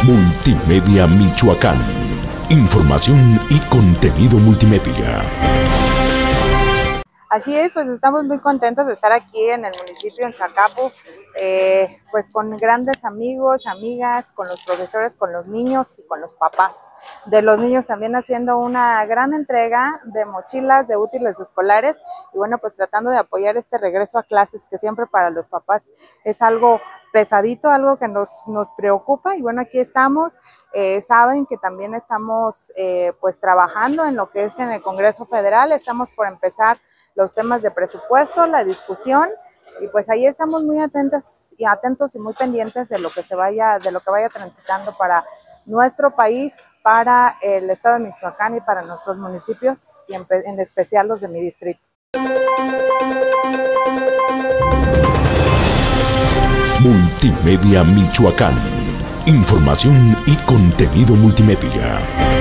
Multimedia Michoacán. Información y contenido multimedia. Así es, pues estamos muy contentos de estar aquí en el municipio, en Zacapu, pues con grandes amigos, amigas, con los profesores, con los niños y con los papás de los niños, también haciendo una gran entrega de mochilas, de útiles escolares y bueno, pues tratando de apoyar este regreso a clases que siempre para los papás es algo pesadito, algo que nos preocupa y bueno, aquí estamos. Saben que también estamos pues trabajando en lo que es en el Congreso Federal, estamos por empezar los temas de presupuesto, la discusión y pues ahí estamos muy atentos y muy pendientes de lo que vaya transitando para nuestro país, para el estado de Michoacán y para nuestros municipios y en especial los de mi distrito. Multimedia Michoacán. Información y contenido multimedia.